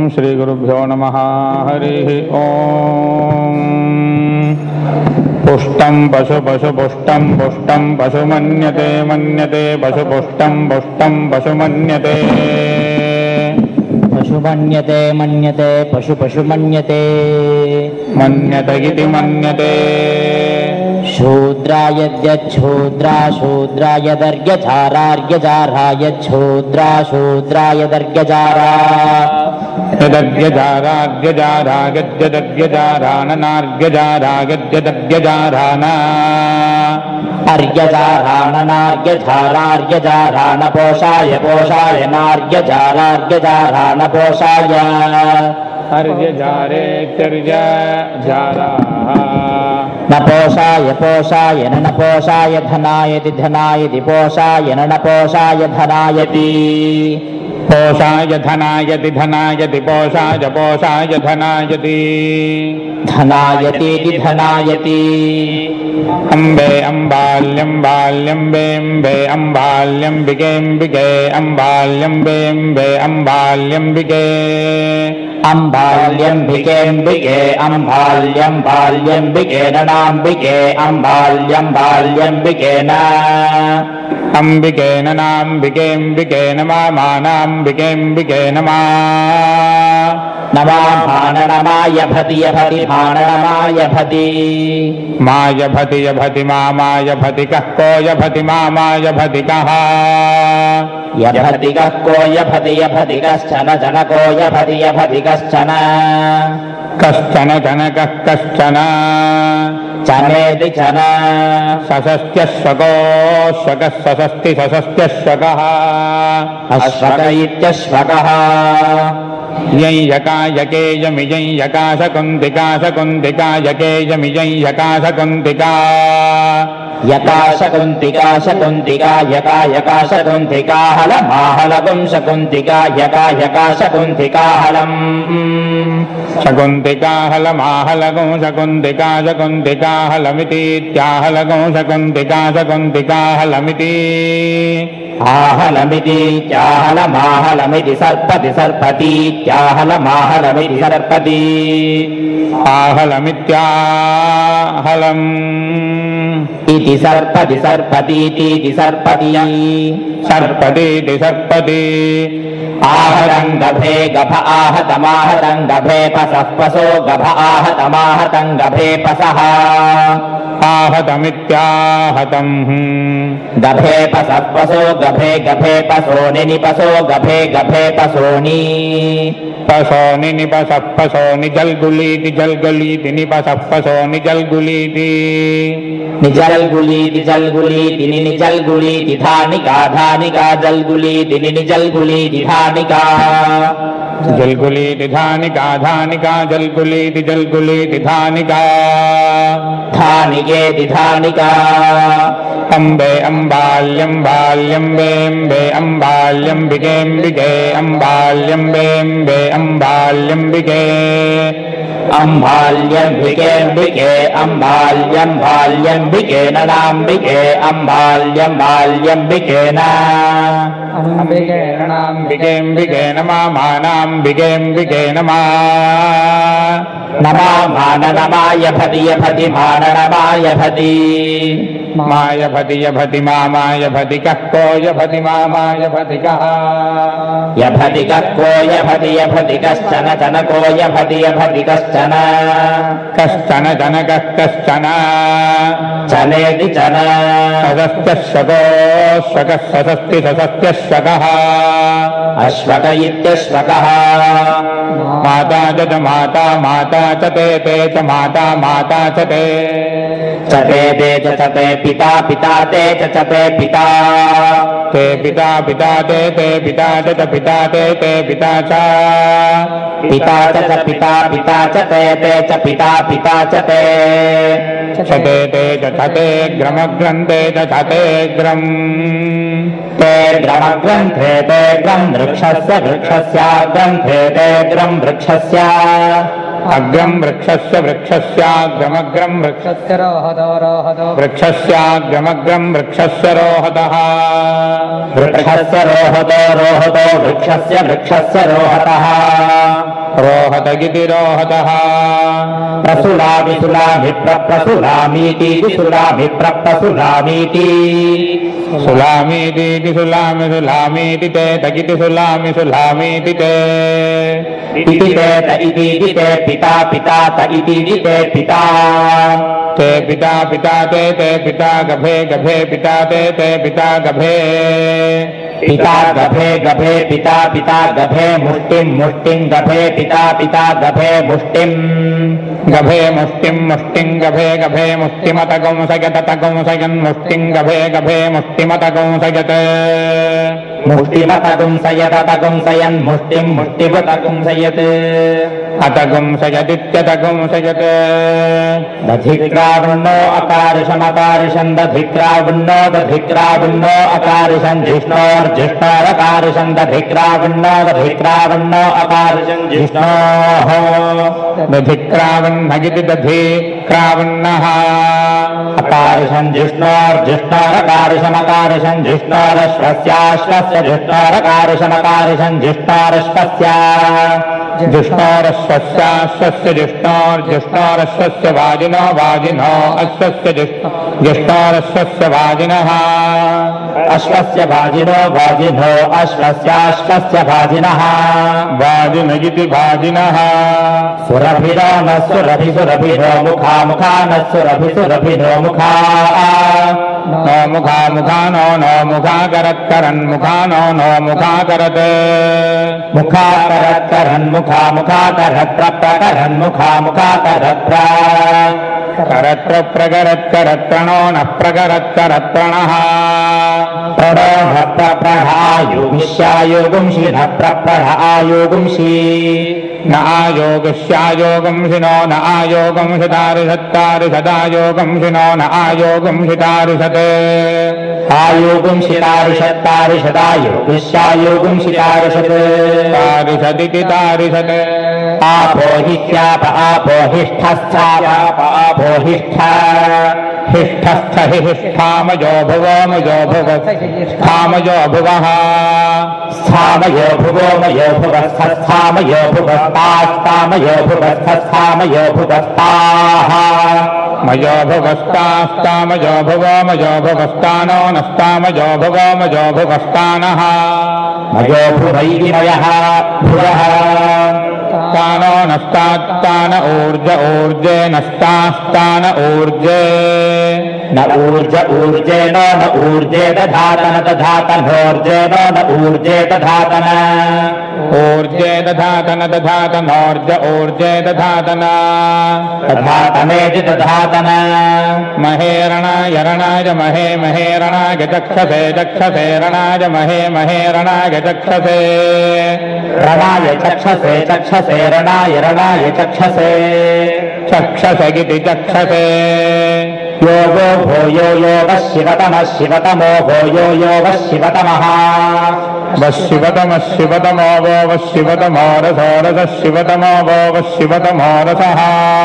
श्रीगुरुभ्यो नमः। हरिः ओम्। पुष्टं पशु पशु पुष्टं पुष्टं पशु मन्यते मन्यते पशु पुष्टं पुष्टं पशु मन्यते पशु मन्यते मन्यते पशु पशु मन्यते मन्यत इति मन्यते शूद्रायद्यच्छूद्रा शूद्रायदर्घ्यजारार्घ्यजारायच्छूद्रा शूद्रायदर्घ्यजारा यदर्घ्यजारार्घ्यजारागद्यदर्घ्यजाराननार्घ्यजारागद्यदर्घ्यजारान अर्घ्यजाराननार्घ्यजारार्घ्यजारान पोषाय पोषाय नार्घ्यजारार्घ्यजारान पोषाय अर्घ्यजारेत्यर्घ्यजारा न पोषाय पोषाय न पोषाय धनायति धनायति पोषाय न पोषाय धनायति पोषाय धनायति धनायति पोषाय पोषाय धनायति धनायतीति धनायति अम्बे अम्बाल्यं बाल्यं बेम्बे अम्बाल्यम्बिके अम्बिके अम्बाल्यम्बेम्बे अम्बाल्यम्बिके अम्बाल्यम्बिकेऽम्बिके अम्बाल्यं बाल्यम्बिके ननाम्बिके अम्बाल्यं बाल्यम्बिकेन अम्बिकेन नाम्बिकेऽम्बिके नमानाम्बिकेऽम्बिके नमा नमाभान नमाय भति यभति भान नमाय भति माय भति यभति मामाय भति कः को यभति मामाय भति कः यभति कः को यभति यभति कश्चन जनको यभति यभति कश्चन कश्चन जनकः कश्चन चनेति चन सशस्त्यश्वको श्वकः सशस्ति सशस्त्यश्वकः अश्वक इत्यश्वकः यं यकायके यमिजं यकाशकुन्तिका शकुन्तिका यके यमिजं यकाशकुन्तिका यकाशकुन्तिका शकुन्तिका यका यकाशकुन्तिका हलमाहलगुं शकुन्तिका यका यकाशकुन्तिका हलम् शकुन्तिका हलमाहलगुं शकुन्तिका शकुन्तिका हलमितीत्याहलगुं शकुन्तिका शकुन्तिका हलमिति आहलमिति चाहलमाहलमिति सर्पति सर्पतीत्याहलमाहलमिति सर्पति आहलमित्याहलम् इति सर्पति सर्पतीति सर्पति सर्पतीति सर्पति आहतं गभे गभ आहतमाहतं गभे पसः पसो गभ आहतमाहतं गभे पसः आहतमित्याहतम् गभे पसः पसो गभे गभे पसोनि निपसो गभे गभे पसोनि पसोनि निपसः पसोनि जल्गुलीति जल्गुलीति निपसः पसोनि जल्गुलीति निजल्गुलीति जल्गुलीति निजल्गुलीति धानिका धानिका जल्गुलीति निजल्गुलीति धानिका जल्गुलीति धानिका धानिका जल्गुलीति जल्गुलीति धानिका धानिकेति धानिका अम्बे अम्बाल्यं बाल्यं बेम्बे अम्बाल्यम्बिकेऽम्बिके अम्बाल्यम्बेम्बे अम्बाल्यम्बिके अम्बाल्यम्बिकेऽम्बिके अम्बाल्यं बाल्यम्बिके ननाम्बिके अम्बाल्यं बाल्यम्बिकेन अम्बिके ननाम्बिकेऽम्बिके नमानाम्बिकेऽम्बिके नमा नमामान नमाय भति यभति मान नमाय भति माय भति यभति मामाय भति कः को यभति मामाय भति कः यभति कः को यभति यभति कश्चन जनको यभति यभति कश्चन कश्चन जनकः कश्चन चनेति चन सशस्त्यश्वको श्वकः सशस्ति सशस्त्यश्वकः अश्वक इत्यश्वकः माता च माता माता च ते च माता माता च ते च ते पिता पिता ते च पिता ते पिता पिता ते पिता च पिता ते पिता च पिता च पिता पिता च ते च पिता पिता च ते छते ते छते ग्रमग्रन्थे छते ग्रम् ते ग्रमग्रन्थे ते ग्रम् वृक्षस्य वृक्षस्याग्रन्थे ते ग्रम् वृक्षस्य अग्रं वृक्षस्य वृक्षस्याग्रमग्रं वृक्षस्य रोहतो रोहतो वृक्षस्याग्रमग्रं वृक्षस्य रोहतः वृक्षस्य रोहतो रोहतो वृक्षस्य वृक्षस्य रोहतः तगिति रोहतः प्रसुलामि सुलामि प्रसुलामीति सुलामि प्रसुलामीति सुलामीति सुलामि सुलामीति ते तगिति सुलामि सुलामीति ते इति ते त इति ते पिता पिता त इति ते पिता ते पिता पिता ते पिता गभे गभे पिता ते पिता गभे पिता गभे गभे पिता पिता गभे मुष्टिं मुष्टिं गभे पिता पिता गभे मुष्टिं गभे मुष्टिं मुष्टिं गभे गभे मुष्टिमतगं सगत तगं सगन् मुष्टिं गभे गभे मुष्टिमतगं सगत मुष्टिमतगं सयत तगं सयन् मुष्टिं मुष्टिमतगं सयत् अतगं सयदित्यतगं सयत् दधिक्रावण्णो अकारिशमकारिशं दधिक्रावण्णो दधिक्रावण्णो अकारिशं जिष्णोर्जिष्णोरकारिशं दधिक्रावण्णो दधिक्रावण्णो अकारिशं जिष्णोः दधिक्रावण्णगिति दधिक्रावण्णः अकारिशं जिष्णोर्जिष्णोरकारिशमकारिशं जिष्णोरश्वस्याश्वस्य जिष्णोरकारिशमकारिशं जिष्णोरश्वस्य जिष्णोरश्वस्याश्वस्य जिष्णोर्जिष्णोरश्वस्य वाजिनो वाजिनो अश्वस्य जिष्णोरश्वस्य वाजिनः अश्वस्य वाजिनो वाजिनो अश्वस्याश्वस्य वाजिनः वाजिनगिति वाजिनः सुरभिरो न सुरभि सुरभिरो मुखा मुखा न सुरभि सुरभिरो मुखा नो मुखा मुखा नो मुखा करत् करन् मुखा नो मुखा करत् मुखा करत् करन् मुखा मुखा करत् प्रकरन् मुखा मुखा करत् करत्र प्रकरत् करत्रणो न प्रकरत् करत्रणः प्रणो न प्रप्रहायोगिष्यायोगुंषि न प्रप्रहायोगुंषि न आयोगस्यायोगंशिनो न आयोगंशितारिषत्तारिषदायोगंशिनो न आयोगंशितारिषत् आयोगुंषितारिषत्तारिषदायोगुष्यायोगुंषितारिषत् तारिषदिति तारिषत् आपोहिष्याप आपोहिष्ठस्थाप आपोहिष्ठ हिष्ठस्थ हि हिष्ठामजो भुवोमजो भुव स्थामजो भुवः स्थामयो भुवोमयो भुवस्थस्थामयो भुवस्तास्तामयो भुवस्थस्थामयो भुवस्ताः मयो भुवस्तास्तामजो भुवोमजो भुवस्तानो नस्तामजो भुवोमजो भुवस्तानः मयो भुवैरिमयः भुवः तानो नस्तात्तान ऊर्ज ऊर्जे नस्तास्तान ऊर्जे न ऊर्ज ऊर्जेन न ऊर्जे दधातन दधातनोर्जेन न ऊर्जे दधातन ऊर्जे दधातन दधातनोर्ज ऊर्जे दधातन दधातनेति दधातन महेरणाय रणाय महे महेरणाय चक्षसे चक्षसे रणाय महे महेरणाय चक्षसे रणाय चक्षसे चक्षसे रणाय रणाय चक्षसे चक्षसगिति चक्षसे योगो भूयो योगः शिवतमः शिवतमो भूयो योगः शिवतमः वशिवतमः शिवतमो वो वशिवतमो रसो रसः शिवतमो वो वशिवतमो रसः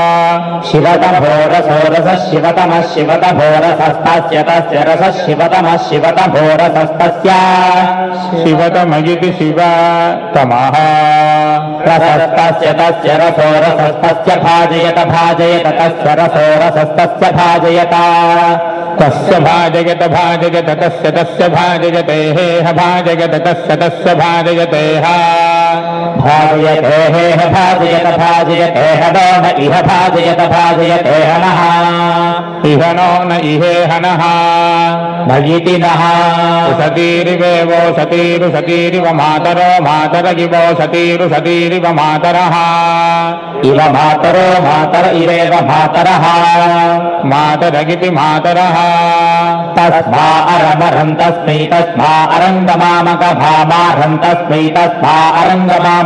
शिवतमो रसो रसः शिवतमः शिवतमो रसस्तस्य तस्य रसः शिवतमः शिवतमो रसस्तस्य शिवतमगिति शिवतमः रसस्तस्य तस्य रसो रसस्तस्य भाजयत भाजयत तस्य रसो रसस्तस्य भाजयत तस्य भाजयत भाजयत तस्य भाजयते हेह भाजयत तस्य भाजयते भाजयते हेह भाजयत भाजयते नो न इह भाजयत भाजयते नः इह नो न इहे हनः भगिति नः सतीरिवेवो सतीरु सतीरिव मातरो मातरगिवो सतीरु सतीरिव मातरः इव मातरो मातर इवेव मातरः मातरगिति मातरः तस्मा अरमरं तस्मै तस्मा अरङ्गमामकभामारं तस्मै तस्मा अरङ्गमाम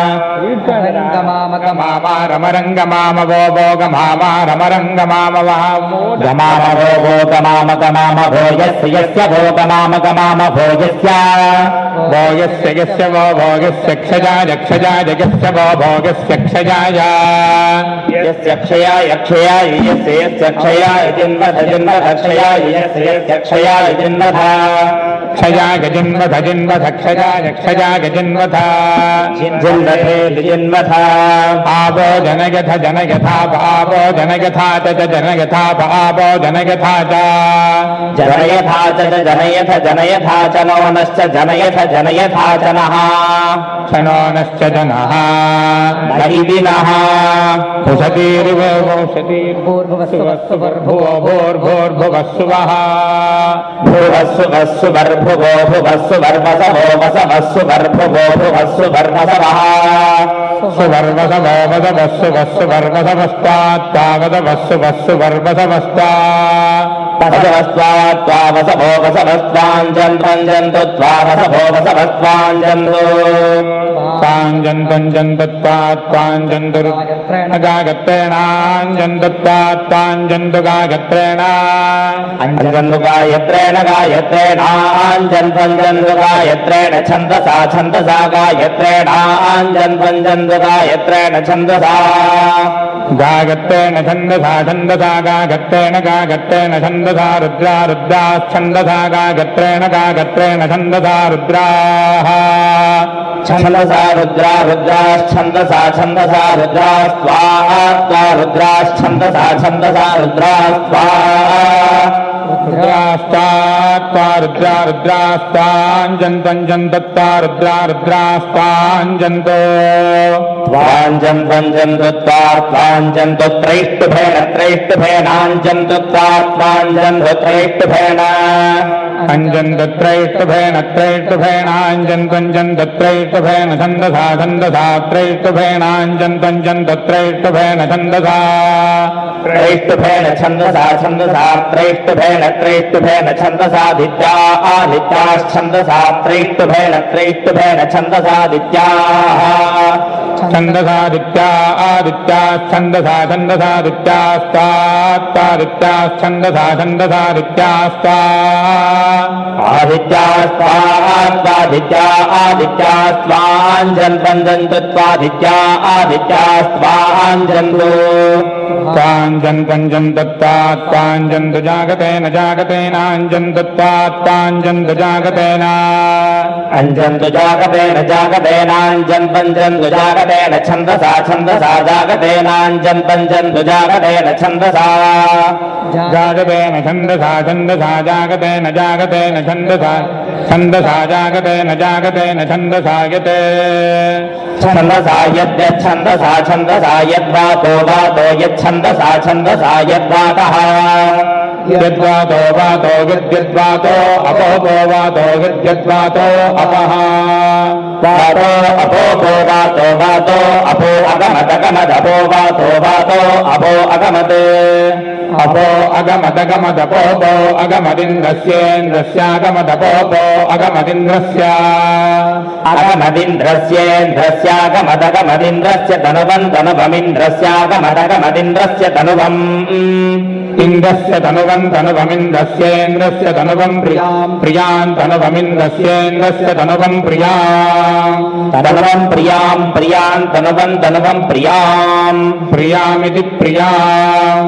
रमरङ्गमामवो वो गमारमरङ्गमामवः गमामवो वो गमामगमामभो यस्य यस्य भो गमामगमामभो यस्य यस्य वो भोगस्य क्षजाय क्षजाय यस्य वो भोगस्य क्षजाय यस्य क्षयाय क्षयाय यस्य यस्य क्षयाय जिन्वध जिन्वध क्षयाय यस्य यस्य क्षयाय जिन्वध क्षयाय जिन्वध जिन्वध क्षजाय क्षजाय जिन्वध जिन्वधे युन्मथ आपो जनयथ जनयथा पापो जनयथा च जनयथा पापो जनयथा च जनयथा च जनयथ जनयथा च नो नश्च जनयथ जनयथा च नः क्षणो नश्च जनः नैदिनः भूर्भुवस्सुवर्भुवः भुवस्सु वर्भुवो भुवस्सु वर्वसवो वसवस्सु वर्भुवो भुवस्सु वर्वसवः सुवर्वसवो वसवस्सु वस्सु वर्वसवस्तात्तावदवस्सु वस्सु वर्वसवस्ता वसवस्त्वा वसवो वसवस्त्वाञ्जन्त्वञ्जन्तु त्वा वसवो वसवस्त्वाञ्जन्तु गागत्रेणाञ्जन्तु गागत्रेण अञ्जन्तु गायत्रेण गायत्रेणाञ्जन्त्वञ्जन्तु गायत्रेण छन्दसा छन्दसा गायत्रेणाञ्जन्त्वञ्जन्तु गायत्रेण छन्दसा गागत्रेण छन्दसा छन्दसा गागत्रेण गागत्रेण छन्दसा रुद्रा रुद्राश्छन्दसा गागत्रेण गागत्रेण छन्दसा रुद्राः छन्दसा रुद्रा रुद्राश्छन्दसा छन्दसा रुद्रास्त्वा रुद्राश्छन्दसा छन्दसा रुद्रास्त्वा रुद्रास्तात्वा रुद्रा रुद्रास्ताञ्जन्तञ्जन्तत्वा रुद्रा रुद्रास्ताञ्जन्तो त्वाञ्जन्त्वञ्जन्तु त्वाञ्जन्तु त्रैष्टुभेन त्रैष्टुभेनाञ्जन्तु त्वाञ्जन्तु त्रैष्टुभेन अञ्जन्तत्रैष्टुभेन त्रैष्टुभेनाञ्जन्तञ्जन्तत्रैष्टुभेन छन्दसा छन्दसा त्रैष्टुभेनाञ्जन्तञ्जन्तत्रैष्टुभेन छन्दसा त्रैष्टुभेन छन्दसा छन्दसा त्रैष्टुभेन त्रैष्टुभेन छन्दसादित्या आदित्याश्छन्दसा त्रैष्टुभेन त्रैष्टुभेन छन्दसादित्याः छन्दसादित्या आदित्याश्छन्दसा छन्दसादित्यास्तात्तादित्याश्छन्दसा छन्दसादित्यास्ता आदित्यास्त्वादित्या आदित्यास्त्वाञ्जन्त्वञ्जन्तु त्वादित्या आदित्यास्त्वाञ्जन्तु त्वाञ्जन्तञ्जन्तत्वाञ्जन्तु जागतेन जागतेनाञ्जन्तत्वाञ्जन्तु जागतेन अञ्जन्तु जागतेन जागतेनाञ्जन्पञ्जन्तु जागतेन छन्दसा छन्दसा जागतेनाञ्जन्पञ्जन्तु जागतेन छन्दसा जागतेन छन्दसा छन्दसा जागतेन जागतेन छन्दसा छन्दसा जागतेन जागतेन छन्दसा यते छन्दसा यद्यच्छन्दसा छन्दसा यद्वातो वातो यच्छन्दसा छन्दसा यद्वातः यद्वातो वातो यद्यद्वातो अपोपो वातो यद्यद्वातो अपः वातो अपोपो वातो वातो अपो अगमदगमदपो वातो वातो अपो अगमत् अपो अगमदगमदपोपो अगमदिन्द्रस्येन्द्रस्यागमदपोपो अगमदिन्द्रस्य अगमदिन्द्रस्येन्द्रस्यागमदगमदिन्द्रस्य तनुवम् तनुवमिन्द्रस्यागमदगमदिन्द्रस्य तनुवम् इन्द्रस्य तनुवम् तनुवमिन्द्रस्येन्द्रस्य तनुवम् प्रियाम् प्रियाम् तनुवमिन्द्रस्येन्द्रस्य तनुवम् प्रियाम् तनुवम् प्रियाम् प्रियाम् तनुवम् तनुवम् प्रियाम् प्रियामिति प्रियाम्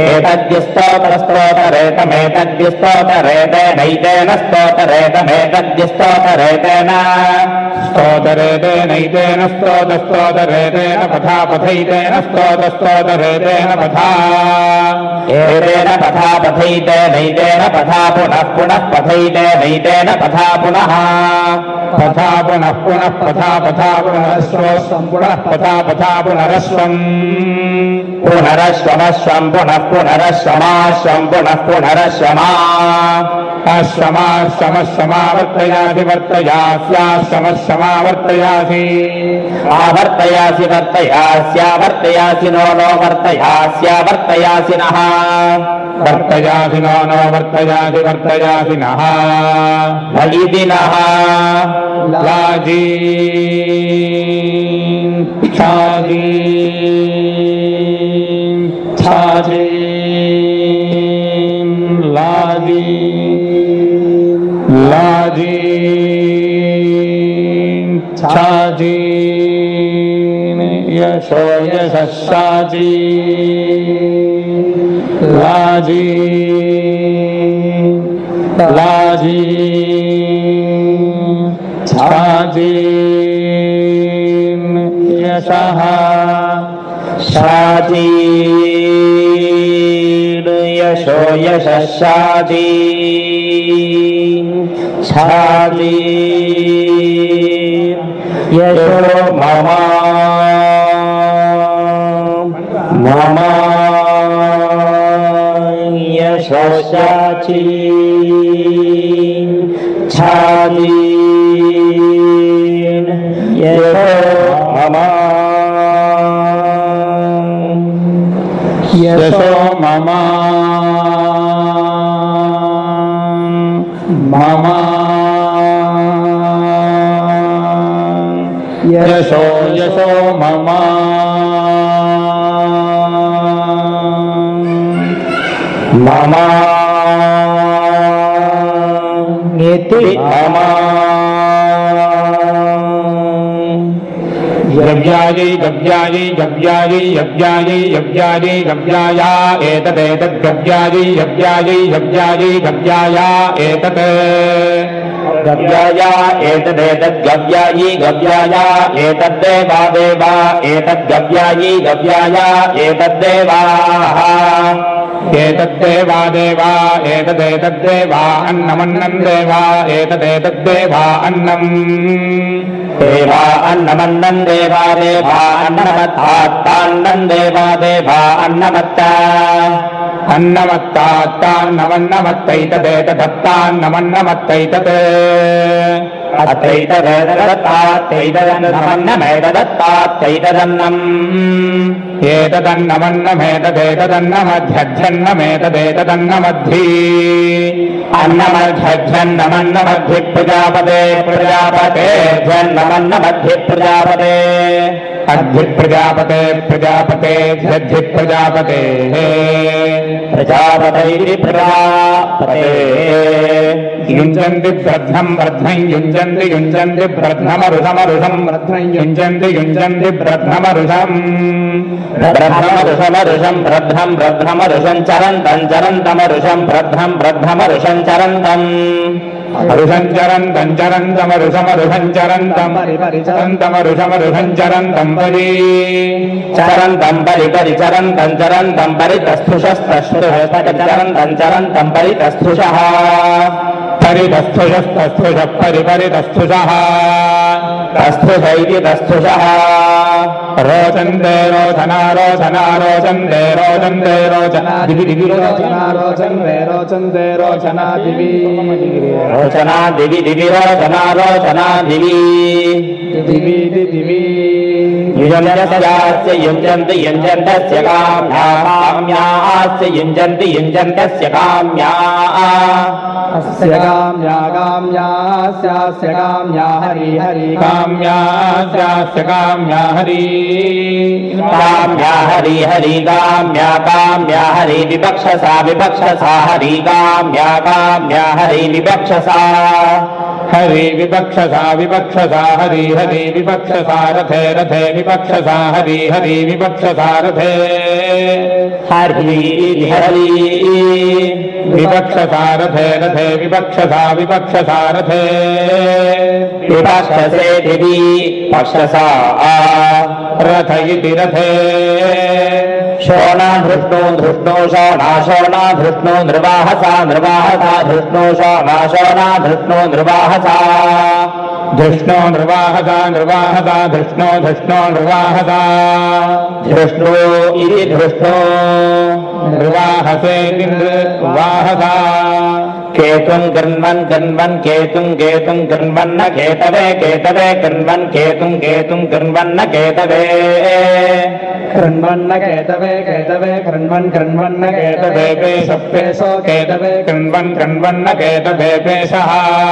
एतद्यस्तोतरस्तोतरेतमेतद्यस्तोतरेतेनैतेन स्तोतरेतमेतद्यस्तोतरेतेन स्तोतरेतेनैतेन स्तोतस्तोतरेतेन पथा पथैतेन स्तोतस्तोतरेतेन पथा एतेन पथा पथैतेनैतेन पथा पुनः पुनः पथैतेनैतेन पथा पुनः पथा पुनः पुनः पथा पथा पुनरश्वम् पुनः पथा पथा पुनरश्वम् पुनरश्वमश्वम् पुनः पुनरश्वमाश्वम् पुनः पुनरश्वमा अश्वमाश्वमश्वमावर्तयासि वर्तयास्याश्वमश्वमावर्तयासि आवर्तयासि वर्तयास्यावर्तयासि नो नो वर्तयास्यावर्तयासि नः वर्तयासि नो नो वर्तयासि वर्तयासि नः इति नः लाजी छाजी छाजी लाजी लाजी छाजी यशो यशशाजी लाजी लाजी छाजी यशः शाचीर् यशो यशः शाचीर् शाचीर् यशो मम मम यशो शाचीर् शाचीर् यशो मम यशो मम मम यशो यशो मम मम इति मम गव्यायै गव्यायै गव्यायै यव्यायै यव्यायै गव्याया एतदेतद् गव्यायै यव्यायै यव्यायै गव्याया एतत् गव्याया एतदेतद् गव्यायी गव्याया एतद्देवा देवा एतद्गव्यायी गव्याया एतद्देवाः एतद्देवा देवा एतदेतद्देवा अन्नमन्नं देवा एतदेतद्देवा अन्नम् देवा अन्नमन्नं देवा देवा अन्नमत्तान्नं देवा देवा अन्नमत्ता अन्नमत्तान्नमन्नमत्तैतदेतदत्तान्नमन्नमत्तैतत् अत्रैतदेतदत्तात्यैतदन्नमन्नमेतदत्तात्यैतदन्नम् एतदन्नमन्नमेतदेतदन्नमध्यज्जन्नमेतदेतदन्नमद्धि अन्नमध्यज्जन्नमन्नमद्धि प्रजापते प्रजापते जन्नमन्नमद्धि प्रजापते अद्धि प्रजापते प्रजापते ध्यद्धि प्रजापते प्रजापतैः प्रजापते युञ्जन्ति ब्रध्नं ब्रध्नं युञ्जन्ति युञ्जन्ति ब्रध्नमरुषमरुषं ब्रध्नं युञ्जन्ति युञ्जन्ति ब्रध्नमरुषम् ब्रध्नमरुषमरुषं ब्रध्नं ब्रध्नमरुषं चरन्तं चरन्तमरुषं ब्रध्नं ब्रध्नमरुषं चरन्तम् अरुषं चरन्तं चरन्तमरुषमरुषं चरन्तं चरन्तमरुषमरुषं चरन्तं परि चरन्तं परि परि चरन्तं चरन्तं परितस्थुषस्तस्थुषस्तचरन्तं चरन्तं परितस्थुषः परितस्थुषस्तस्थुषः परिपरितस्थुषः तस्थुष इति तस्थुषः रोचन्ते रोचना रोचना रोचन्ते रोचन्ते रोचना दिवि दिवि रोचना रोचन्ते रोचन्ते रोचना दिवि रोचना दिवि दिवि रोचना रोचना दिवि दिवि दिवि युञ्जन्त्यास्य युञ्जन्ति युञ्जन्तस्य काम्यास्य युञ्जन्ति युञ्जन्तस्य काम्याः अस्य काम्या काम्यास्यास्य काम्या हरि हरि काम्यास्यास्य काम्या हरि काम्या हरि हरि काम्या हरि विवक्षसा विवक्षसा हरि काम्या हरि विवक्षसा हरि विवक्षसा विवक्षसा हरि हरि विवक्षसा रथे रथे विवक्षसा हरि हरि विवक्षसा रथे हरि हरि विवक्षसा रथे रथे विवक्षसा विवक्षसा रथे विवक्षसे दिवि पक्षसा रथ इति रथे शोणा धृष्णो धृष्णो शोणा शोणा धृष्णो निर्वाहसा निर्वाहसा धृष्णो शोणा शोणा धृष्णो निर्वाहसा धृष्णो निर्वाहसा निर्वाहसा धृष्णो धृष्णो निर्वाहसा धृष्णो इति धृष्णो निर्वाहसे निर्वाहसा केतुं गृह्णन् गृह्णन् केतुं केतुं गृह्णन्न केतवे केतवे गृह्णन् केतुं केतुं गृह्णन्न केतवे कृण्वन्न केतवे केतवे कृण्वन् कृण्वन्न केतवे पेशपेशो केतवे कृण्वन् कृण्वन्न केतवे पेशः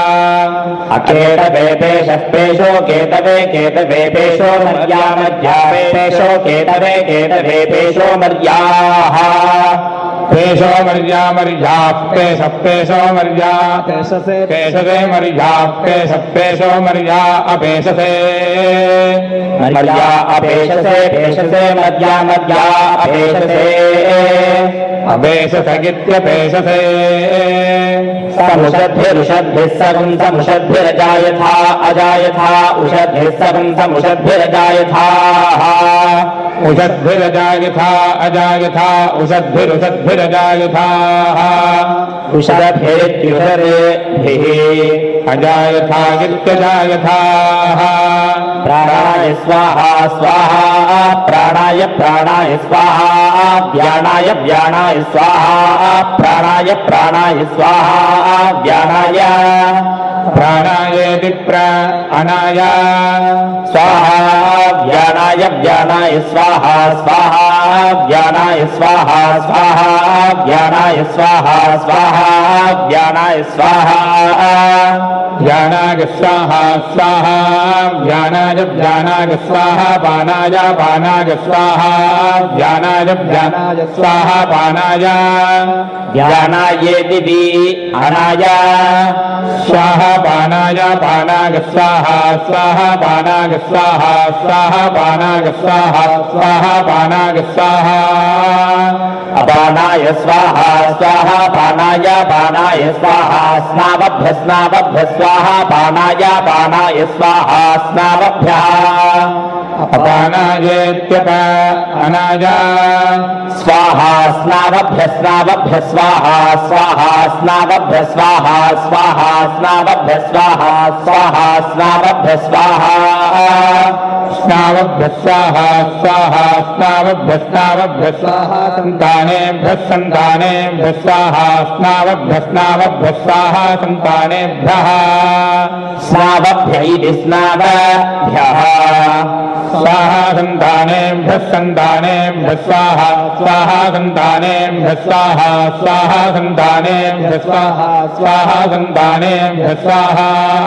अकेतवे पेशः पेशो केतवे केतवे पेशो मर्या मर्या पेशो केतवे केतवे पेशो मर्याः पेशो मर्या मर्याः पेशः पेशो मर्या पेशसे पेशसे मर्या पेशो मर्या अपेशसे मर्या अपेशसे पेशसे मर्या मर्या अपेशसे अपेशसगित्यपेशसे समुषद्भिरुषद्भिः सकं समुषद्भिरजायथा अजायथा उषद्भिः सकं समुषद्भिरजायथा उषद्भिरजायथा अजायथा उषद्भिरुषद्भिरजायथा उषद्भिरित्युषद्भिः अजायथागित्यजायथा प्राणाय स्वाहा स्वाहा प्राणाय प्राणाय स्वाहा व्यानाय व्यानाय स्वाहा प्राणाय प्राणाय स्वाहा व्यानाय प्राणायेति प्राणाय स्वाहा व्यानाय व्यानाय स्वाहा स्वाहा व्यानाय स्वाहा स्वाहा व्यानाय स्वाहा स्वाहा व्यानाय स्वाहा ज्ञानाय स्वाहा स्वाहा ज्ञानाय ज्ञानाय स्वाहा पानाय पानाय स्वाहा ज्ञानाय ज्ञानाय स्वाहा पानाय ज्ञानायेति अनाय स्वाहा पानाय पानाय स्वाहा स्वाहा पानाय स्वाहा स्वाहा पानाय स्वाहा स्वाहा पानाय स्वाहा अपानाय स्वाहा स्वाहा पानाय पानाय स्वाहा स्नावभ्य स्नावभ्य स्वाहा पानाय पानाय स्वाहा स्नावभ्यः अपानायेत्यपानाय स्वाहा स्नावभ्य स्नावभ्य स्वाहा स्वाहा स्नावभ्य स्वाहा स्वाहा स्नावभ्य स्वाहा स्वाहा स्नावभ्य स्वाहा स्नावभ्य स्वाहा स्वाहा स्नावभ्य स्नावभ्य स्वाहा सन्तानेभ्यः सन्तानेभ्यः स्वाहा स्नावभ्य स्नावभ्य स्वाहा सन्तानेभ्यः स्नावभ्य इति स्नावभ्यः स्वाहा सन्तानेभ्यः सन्तानेभ्यः स्वाहा स्वाहा सन्तानेभ्यः स्वाहा स्वाहा सन्तानेभ्यः स्वाहा स्वाहा सन्तानेभ्यः स्वाहा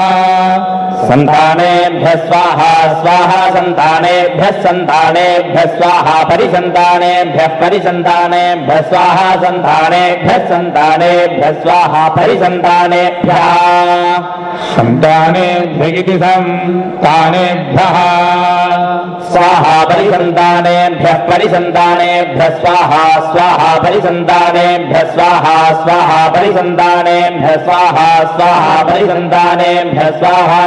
सन्तानेभ्यः स्वाहा स्वाहा सन्तानेभ्यः सन्तानेभ्यः स्वाहा परिसन्तानेभ्यः परिसन्तानेभ्यः स्वाहा सन्तानेभ्यः सन्तानेभ्यः स्वाहा परिसन्तानेभ्यः सन्तानेभ्यः इति सन्तानेभ्यः स्वाहा परिसन्तानेभ्यः परिसन्तानेभ्यः स्वाहा स्वाहा परिसन्तानेभ्यः स्वाहा स्वाहा परिसन्तानेभ्यः स्वाहा स्वाहा परिसन्तानेभ्यः स्वाहा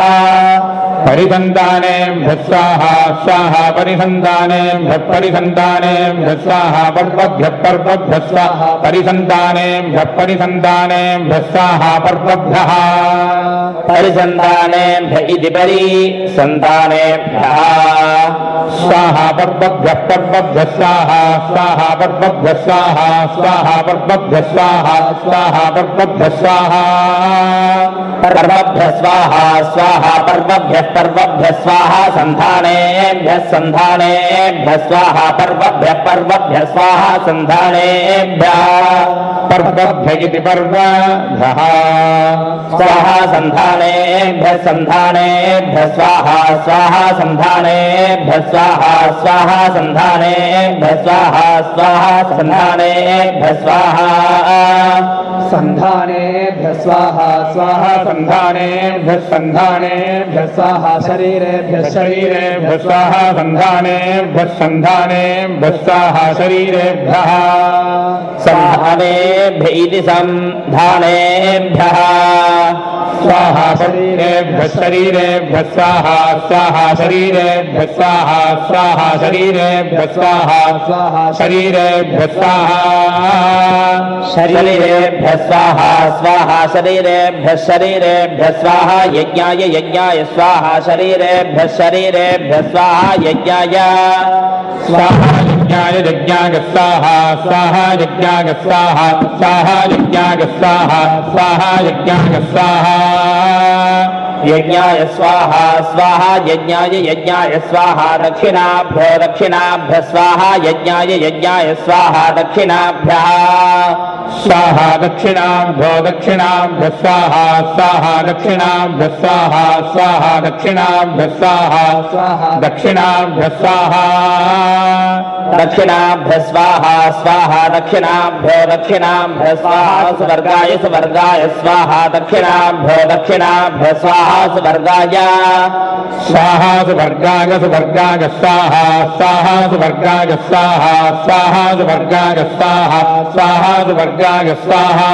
परिसन्तानेभ्यः स्वाहा स्वाहा परिसन्तानेभ्यः परिसन्तानेभ्यः स्वाहा पर्वभ्यः पर्वभ्यः स्वाहा परिसन्तानेभ्यः परिसन्तानेभ्यः स्वाहा पर्वभ्यः परिसन्तानेभ्य इति परिसन्तानेभ्यः स्वाहा पर्वभ्यः पर्वभ्यः स्वाहा स्वाहा पर्वभ्यः स्वाहा स्वाहा पर्वभ्यः स्वाहा स्वाहा पर्वभ्यः स्वाहा पर्वभ्यः स्वाहा स्वाहा पर्वभ्यः पर्वभ्यः स्वाहा सन्तानेभ्यः सन्तानेभ्यः स्वाहा पर्वभ्यः पर्वभ्यः स्वाहा सन्तानेभ्यः पर्वभ्य इति पर्वभ्यः स्वाहा सन्तानेभ्यः सन्तानेभ्यः स्वाहा स्वाहा सन्तानेभ्यः स्वाहा स्वाहा सन्तानेभ्यः स्वाहा स्वाहा सन्तानेभ्यः स्वाहा सन्धानेभ्यः स्वाहा स्वाहा सन्धानेभ्यः सन्धानेभ्यः स्वाहा शरीरेभ्यः शरीरेभ्यः स्वाहा सन्धानेभ्यः सन्धानेभ्यः स्वाहा शरीरेभ्यः सन्धानेभ्य इति सन्धानेभ्यः स्वाहा शरीरेभ्यः शरीरेभ्यः स्वाहा स्वाहा शरीरेभ्यः स्वाहा स्वाहा शरीरेभ्यः स्वाहा स्वाहा शरीरेभ्यः स्वाहा शरीरेभ्यः स्वाहा स्वाहा शरीरेभ्यः शरीरेभ्यः स्वाहा यज्ञाय यज्ञाय स्वाहा शरीरेभ्यः शरीरेभ्यः स्वाहा यज्ञाय स्वाहा यज्ञाय यज्ञाय स्वाहा स्वाहा यज्ञाय स्वाहा स्वाहा यज्ञाय स्वाहा स्वाहा यज्ञाय स्वाहा यज्ञाय स्वाहा स्वाहा यज्ञाय यज्ञाय स्वाहा दक्षिणाभ्य स्वाहा यज्ञाय स्वाहा दक्षिणाभ्यः स्वाहा दक्षिणाभ्य स्वाहा स्वाहा दक्षिणाभ्य स्वाहा स्वाहा दक्षिणाभ्य स्वाहा दक्षिणाभ्य स्वाहा दक्षिणाभ्य स्वाहा स्वाहा दक्षिणाभ्य स्वाहा स्वर्गाय स्वाहा दक्षिणाभ्य स्वाहा स्वर्गाय स्वाहा स्वर्गाय स्वाहा स्वाहा स्वर्गाय स्वाहा स्वाहा स्वर्गाय स्वाहा स्वाहा स्वर्गाय स्वाहा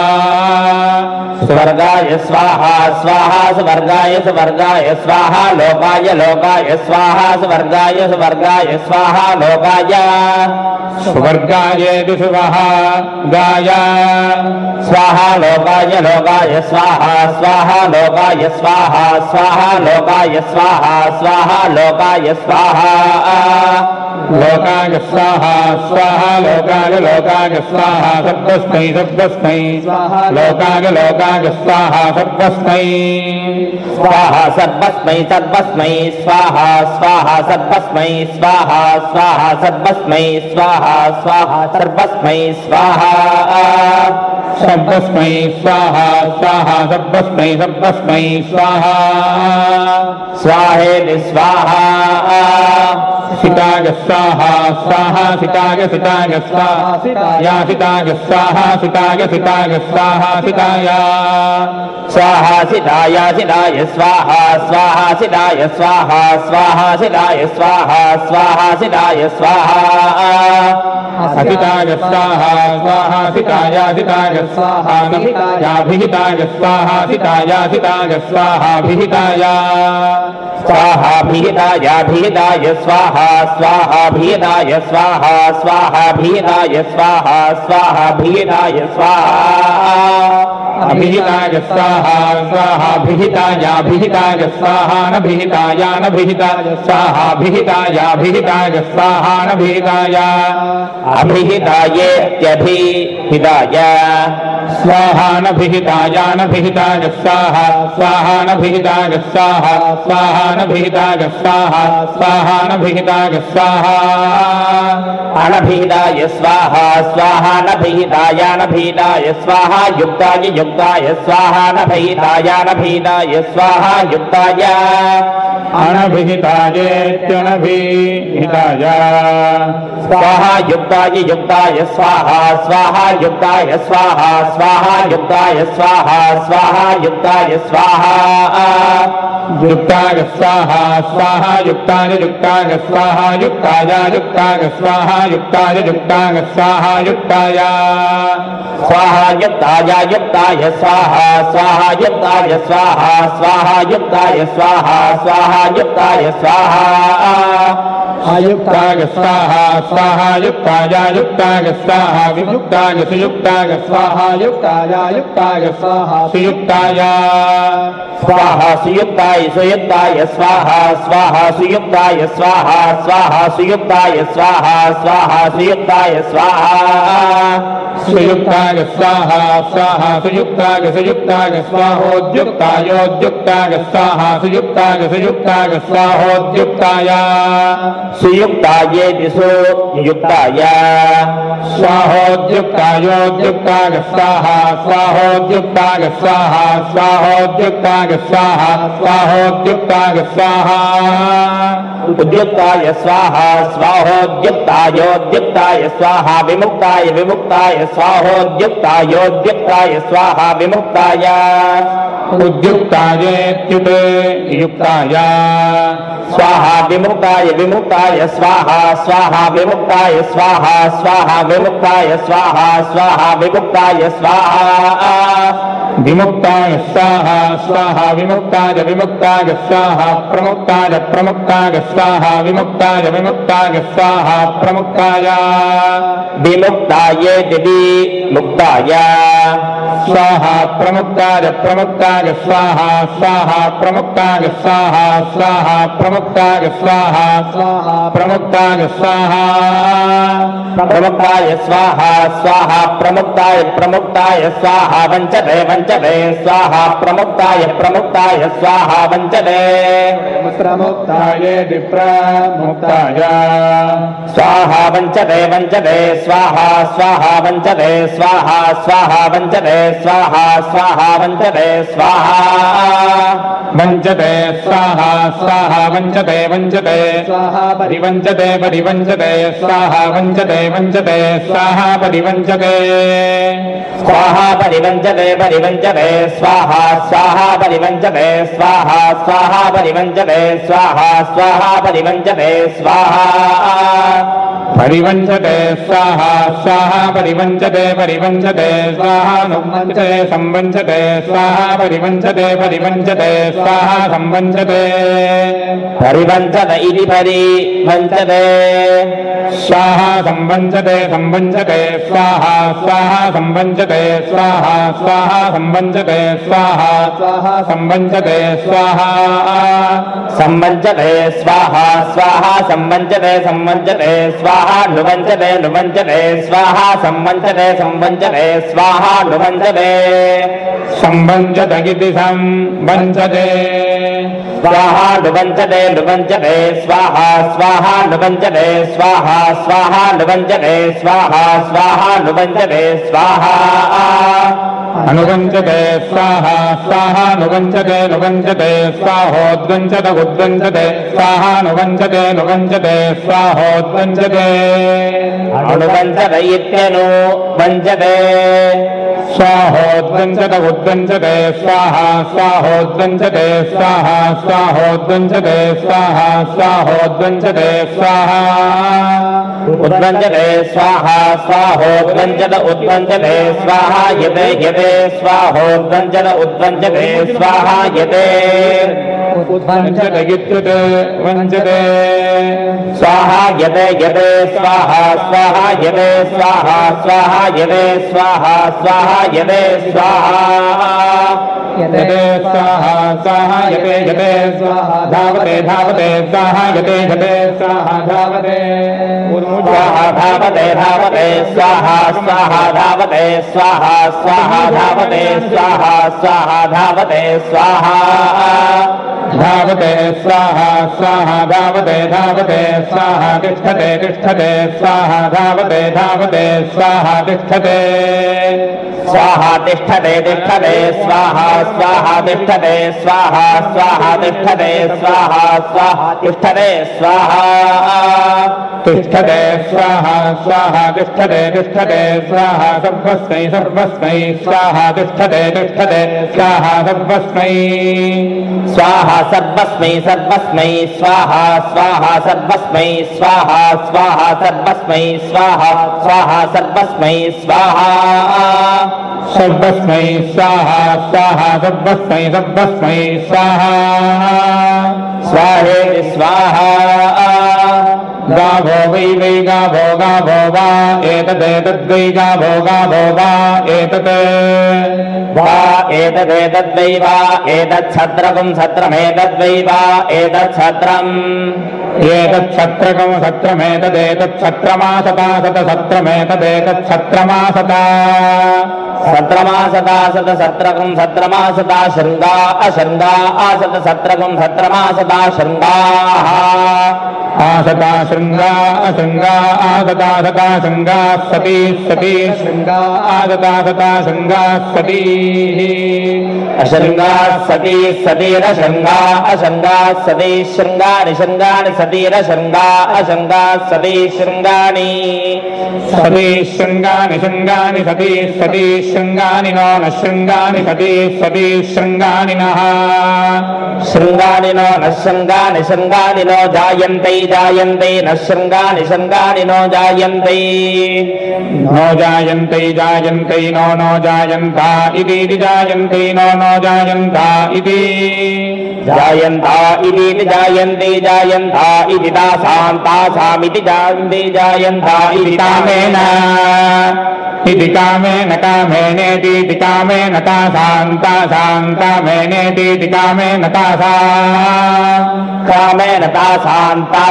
स्वर्गाय स्वाहा स्वाहा स्वर्गाय स्वाहा लोकाय स्वाहा स्वर्गाय स्वाहा लोकाय स्वर्गाय स्वाहा गाय स्वाहा लोकाय स्वाहा स्वाहा लोकाय स्वाहा स्वाहा लोकाय स्वाहा स्वाहा लोकाय स्वाहा लोकाय स्वाहा स्वाहा लोकाय स्वाहा सर्वस्मै लोकाय स्वाहा सर्वस्मै स्वाहा सर्वस्मै स्वाहा स्वाहा सर्वस्मै स्वाहा सर्वस्मै स्वाहा सर्वस्मै स्वाहा सर्वस्मै स्वाहा सर्वस्मै स्वाहा स्वाहेति स्वाहा सिताय स्वाहा सिताय स्वाहा या सिताय स्वाहा सिताय स्वाहा सिताय स्वाहा सिताय स्वाहा सिताय स्वाहा सिताय स्वाहा सिताय स्वाहा असिताय स्वाहा सिताय स्वाहा याभिहिताय स्वाहा सिताय स्वाहा भिहिताय स्वाहा भिहिताय स्वाहा भिहिताय स्वाहा भिहिताय स्वाहा भिहिताय स्वाहा अभिहिताय स्वाहा भिहिताय स्वाहा न भिहिताय स्वाहा भिहिताय स्वाहा न भिहिताय अभिहितायेत्यभिहिताय स्वाहा न भिहिताय स्वाहा न भिहिताय स्वाहा न भिहिताय स्वाहा न भिहिताय स्वाहा अनभिहिताय स्वाहा न भिहिताय स्वाहा युक्ताय स्वाहा न भिहिताय स्वाहा युक्ताय अनभिहितायेत्यनभिहिताय स्वाहा युक्ताय स्वाहा युक्ताय स्वाहा युक्ताय स्वाहा युक्ताय स्वाहा युक्ताय स्वाहा युक्ताय स्वाहा युक्ताय स्वाहा युक्ताय स्वाहा युक्ताय स्वाहा युक्ताय स्वाहा युक्ताय स्वाहा युक्ताय स्वाहा युक्ताय स्वाहा अयुक्ताय स्वाहा युक्ताय स्वाहा वियुक्ताय सुयुक्ताय स्वाहा युक्ताय स्वाहा सुयुक्ताय स्वाहा सुयुक्ताय स्वाहा सुयुक्ताय स्वाहा सुयुक्ताय स्वाहा सुयुक्ताय स्वाहा सुयुक्ताय स्वाहा सुयुक्ताय स्वाहोद्युक्ताय स्वाहा सुयुक्ताय स्वाहोद्युक्ताय सुयुक्ताय दिशो युक्ताय स्वाहोद्युक्ताय स्वाहा स्वाहोद्युक्ताय स्वाहोद्युक्ताय स्वाहा उद्युक्ताय स्वाहा स्वाहोद्युक्ताय स्वाहा विमुक्ताय स्वाहोद्युक्ताय स्वाहा विमुक्ताय उद्युक्तायेत्युते युक्ताय स्वाहा विमुक्ताय स्वाहा विमुक्ताय स्वाहा विमुक्ताय स्वाहा विमुक्ताय स्वाहा विमुक्ताय स्वाहा विमुक्ताय स्वाहा प्रमुक्ताय स्वाहा विमुक्ताय स्वाहा प्रमुक्ताय विमुक्ताय मुक्ताय स्वाहा प्रमुक्ताय स्वाहा प्रमुक्ताय स्वाहा प्रमुक्ताय स्वाहा प्रमुक्ताय स्वाहा प्रमुक्ताय स्वाहा प्रमुक्ताय स्वाहा वञ्चते वञ्चते स्वाहा प्रमुक्ताय स्वाहा वञ्चते प्रमुक्ताय विप्रमुक्ताय स्वाहा वञ्चते स्वाहा वञ्चते स्वाहा वञ्चते स्वाहा वञ्चते स्वाहा वञ्चते स्वाहा वञ्चते स्वाहा परिवञ्चते स्वाहा वञ्चते स्वाहा परिवञ्चते स्वाहा परिवञ्चते स्वाहा परिवञ्चते स्वाहा परिवञ्चते स्वाहा परिवञ्चते स्वाहा परिवञ्चते स्वाहा परिवञ्चते स्वाहा संवञ्चते स्वाहा परिवञ्चते स्वाहा संवञ्चते परिवञ्चत इति परिवञ्चते स्वाहा संवञ्चते स्वाहा संवञ्चते स्वाहा संवञ्चते स्वाहा संवञ्चते स्वाहा संवञ्चते स्वाहा संवञ्चते स्वाहा नुवञ्चते स्वाहा संवञ्चते स्वाहा नुवञ्चते संवञ्चत इति संवञ्चते स्वाहा नुवञ्चते स्वाहा नुवञ्चते स्वाहा नुवञ्चते स्वाहा नुवञ्चते स्वाहा अनुवञ्चते स्वाहा नुवञ्चते स्वाहोद्वञ्चत उद्वञ्चते स्वाहा नुवञ्चते स्वाहोद्वञ्चते अनुवञ्चत इत्यनुवञ्चते स्वाहोद्वञ्चत उद्वञ्चते स्वाहोद्वञ्चते स्वाहोद्वञ्चते स्वाहोद्वञ्चते स्वाहा उद्वञ्चते स्वाहोद्वञ्चत उद्वञ्चते स्वाहा यते स्वाहोद्वञ्चत उद्वञ्चते स्वाहा यते वञ्चते इत्युते वञ्चते स्वाहा यते स्वाहा यते स्वाहा यते स्वाहा यते स्वाहा यते स्वाहा यते स्वाहा धावते स्वाहा यते स्वाहा धावते स्वाहा धावते स्वाहा धावते स्वाहा धावते स्वाहा धावते स्वाहा धावते स्वाहा धावते स्वाहा तिष्ठते स्वाहा धावते स्वाहा तिष्ठते स्वाहा तिष्ठते स्वाहा तिष्ठते स्वाहा तिष्ठते स्वाहा तिष्ठते स्वाहा तिष्ठते स्वाहा तिष्ठते स्वाहा सर्वस्मै स्वाहा तिष्ठते स्वाहा सर्वस्मै स्वाहा सर्वस्मै स्वाहा सर्वस्मै स्वाहा सर्वस्मै स्वाहा सर्वस्मै स्वाहा सर्वस्मै स्वाहा सर्वस्मै स्वाहा स्वाहेति स्वाहा गावो वै गावो वा एतदेतद्वै गावो वा एतत् वा एतदेतद्वै वा एतच्छत्रकं छत्रमेतद्वै वा एतच्छत्रम् एतच्छत्रकं छत्रमेतदेतच्छत्रमासता सत्रमेतदेतच्छत्रमासता सत्रमासता सत्रकं छत्रमासता शृङ्गा अशृङ्गा आसत सत्रकं छत्रमासता शृङ्गाः आसता शृङ्गा अशृङ्गा आसता शृङ्गा सती शृङ्गा आसता शृङ्गा सती अशृङ्गा सती सतीरशृङ्गा अशृङ्गा सती शृङ्गानि सतीरशृङ्गा अशृङ्गा सती शृङ्गानि सती शृङ्गानि सती शृङ्गानि नो न शृङ्गानि सती शृङ्गानि नः शृङ्गानि नो न शृङ्गानि नो जायन्ते न शृङ्गानि नो जायन्ते नो जायन्ते नो जायन्ता इति जायन्ते नो जायन्ता इति जायन्ता इति जायन्ता इति तासामिति जायन्ता इति कामेन इति कामेनेति कामेन तासां कामेनेति कामेन तासां कामेन तासां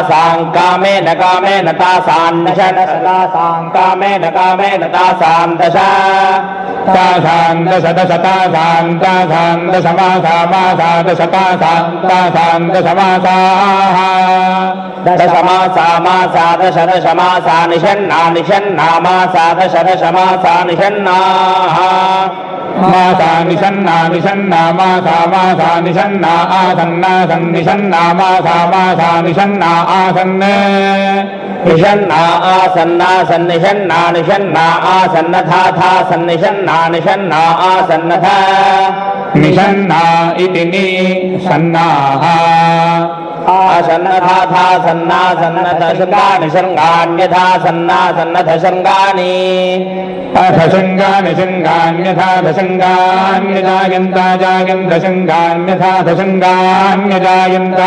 कामेन कामेन तासान् दश कामेन कामेन तासान् दश तासान् दश दश तासान् दशमासा तासान् दशमासाः दशमासा मासा दश दशमासा निषण्णा निषण्णा मासा दश दशमासा निषण्णाः मासा निषण्णा निषण्णा मासा निषण्णा आसन्ना सन्निषण्णा मासा निषण्णा आसन् निषण्णा आसन्ना सन्निषण्णा निषण्णा आसन्नथा था सन्निषण्णा निषण्णा आसन्नथा निषण्णा इति निषण्णाः आसन्नथा था सन्ना सन्नथ शृङ्गानि शृङ्गान्यथा सन्ना सन्नथ शृङ्गानि अथ शृङ्गानि शृङ्गान्यथा शृङ्गान्यजायन्ता जायन्त शृङ्गान्यथा शृङ्गान्यजायन्त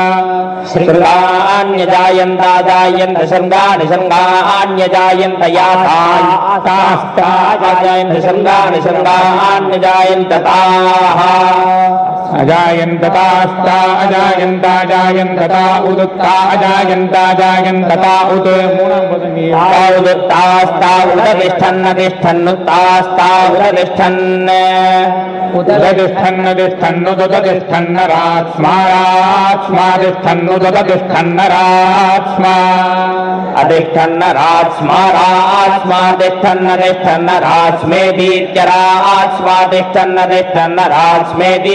शृङ्गान्यजायन्ता जायन्त शृङ्गानि शृङ्गान्यजायन्त यातास्ताजायन्त शृङ्गानि शृङ्गान्यजायन्त ताः अजायन्ततास्ता अजायन्ता जायन्तता उदुत्ता अजायन्ता जायन्तता उद उदुत्तास्ता उदतिष्ठन्न तिष्ठन्नुत्तास्ता उदतिष्ठन् उदतिष्ठन्नुदतिष्ठन्नरात्स्मारात्स्मादिष्ठन्नुदतिष्ठन्नरात्स्मा अधिष्ठन्नरात्स्मारात्स्मादिष्ठन्नरात्स्मेदीत्यरात्स्मादिष्ठन्नरात्स्मेदी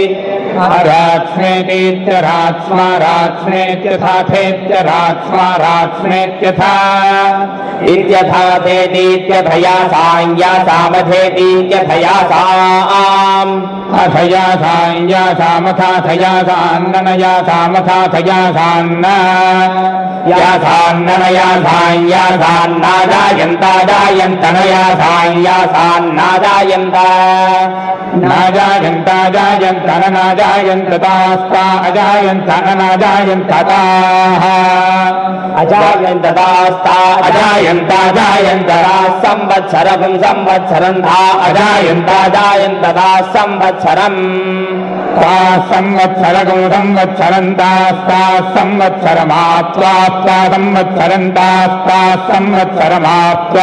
रात्स्मेतीत्यरात्स्मारात्स्मेत्यथाथेत्यरात्स्मारात्स्मेत्यथा इत्यथाथेतीत्यथया साञ्या सामथेतीत्यथया साम् अथया साञ्या सामथाथया सान्ननया सामथाथया सान्न या सान्ननया साञ्या सान्ना जायन्ता जायन्तनया साञ्या सान्ना जायन्त नाजायन्ता जायन्तन नाजायन्ततास्ता अजायन्तन नाजायन्तताः अजायन्ततास्ता अजायन्ता जायन्तरा संवत्सरं संवत्सरन्ता अजायन्ता जायन्तता संवत्सरम् ता संवत्सरगं संवत्सरन्तास्ता संवत्सरमाप्त्वा संवत्सरन्तास्ता संवत्सरमाप्त्वा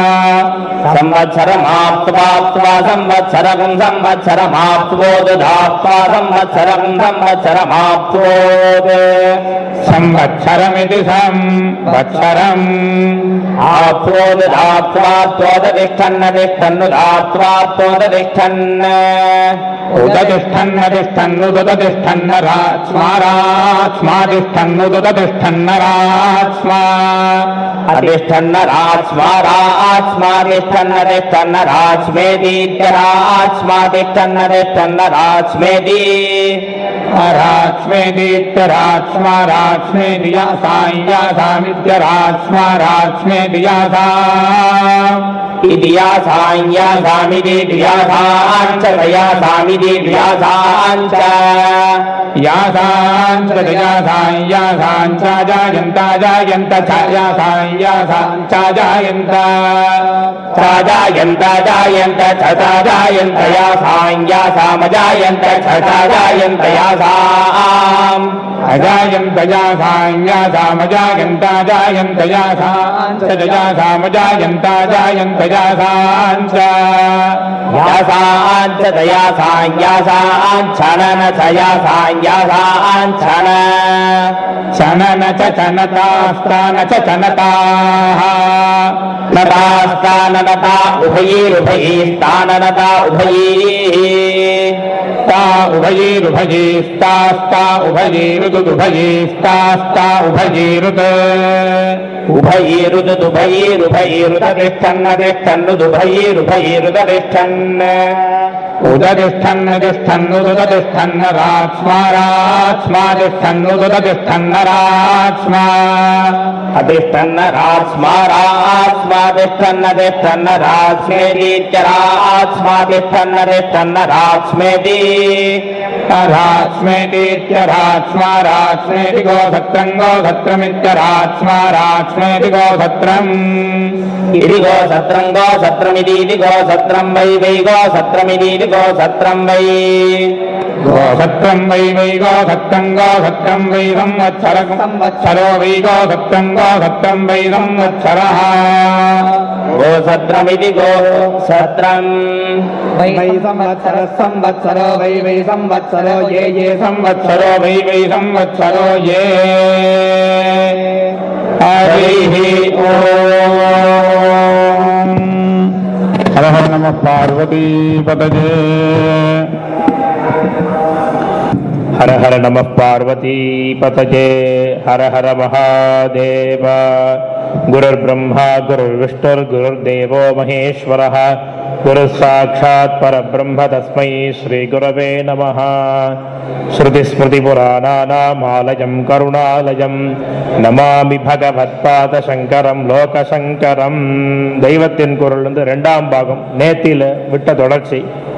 संवत्सरमाप्त्वा संवत्सरं संवत्सरमाप्त्वोदधाप्त्वा संवत्सरं संवत्सरमाप्त्वोद संवत्सरमिति संवत्सरम् आप्त्वोदधाप्त्वा त्वोदतिष्ठन्न तिष्ठन्नुधाप्त्वा त्वोदतिष्ठन् उदतिष्ठन्नतिष्ठन्नरात्स्मारात्स्मादिष्ठन्नुदतिष्ठन्नरात्स्मा अधिष्ठन्नरात्स्मारात्स्मादिष्ठन्नतिष्ठन्नरात्स्मेदीत्यरात्स्मादिष्ठन्नतिष्ठन्नरात्स्मेदी रात्स्मेदीत्यरात्स्मारात्स्मेदिया साञ्या सामित्यरात्स्मारात्स्मेदिया सा इदिया साञ्या सामिदिया साञ्च तया सामिदिया साञ्च या साञ्च तया साञ्या साञ्चा जायन्ता जायन्त छाया साञ्या साञ्चा जायन्त जायन्त जायन्त छता जायन्त या साञ्या सामजायन्त छता जायन्त या साम् अजायन्त या साञ्या सामजायन्ता जायन्त या साञ्च तया सामजायन्ता जायन्त या साञ्च या साञ्च तया साञ्या साञ्छनन छया साञ्या साञ्छन चनन च चनतास्ता न च चनताः नतास्ता नता उभयैरुभयैस्ताननता उभयैः ता उभयैरुभयैस्तास्ता उभयैरुदुभयैस्तास्ता उभयैरुत् उभयैरुदुभयैरुभयैरुदतिष्ठन्नतिष्ठन्नुदुभयैरुभयैरुदतिष्ठन् उदतिष्ठन्नतिष्ठन्नुदतिष्ठन्नरात्स्मारात्स्मादिष्ठन्नुदतिष्ठन्नरात्स्मा अधिष्ठन्नरात्स्मारात्स्मादिष्ठन्नतिष्ठन्नरात्स्मेदी रात्स्मेतीत्यरात्स्मारात्स्मेति गोसत्रम् गोसत्रमित्यरात्स्मारात्स्मेति गोसत्रम् इति गोसत्रम् गोसत्रमिति गोसत्रम् वै वै गोसत्रमिति கோசத்ரம் வை கோசத்ரம் வை வை கோசத்ரம் கோசத்ரம் வை சம்வத்சரம் சம்வத்சரோ வை கோசத்ரம் கோசத்ரம் வை சம்வத்சரः கோசத்ரமிதி கோசத்ரம் वै संवत्सरः संवत्सरो वै संवत्सरो ये संवत्सरो वै संवत्सरो ये हरिः ओम् हर हर नमः पार्वतीपतये हर हर नमः पार्वतीपतये हर हर महादेव गुरुर्ब्रह्मा गुरुर्विष्णुर्गुरुर्देवो महेश्वरः गुरुसाक्षात् परब्रह्म तस्मै श्रीगुरवे नमः श्रुतिस्मृतिपुराणानामालयं करुणालयं नमामि भगवत्पादशङ्करं लोकशङ्करं தெய்வத்தின் குரல் இரண்டாம் பாகம் நேத்தில விட்ட தொடர்ச்சி